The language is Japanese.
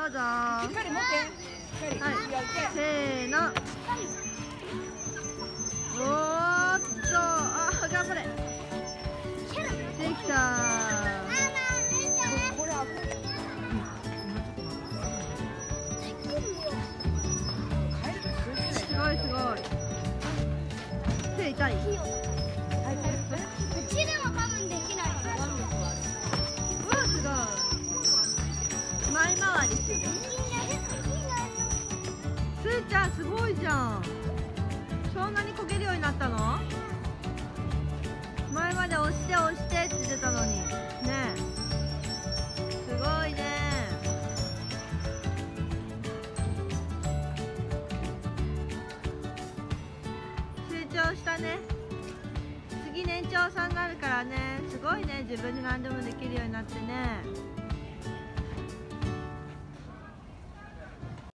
どうぞ。 しっかり持って。 はい、せーの。おーっと、あ、頑張れ。できたー。 これ開く。 すごいすごい。手痛い。 うちでも多分できない。 うわ、すごい。前回りする。すーちゃん、すごいじゃん。そんなにこげるようになったの？前まで押して押してって言ってたのに。ねえ。すごいね。成長したね。次年長さんになるからね。すごいね。自分で何でもできるようになってね。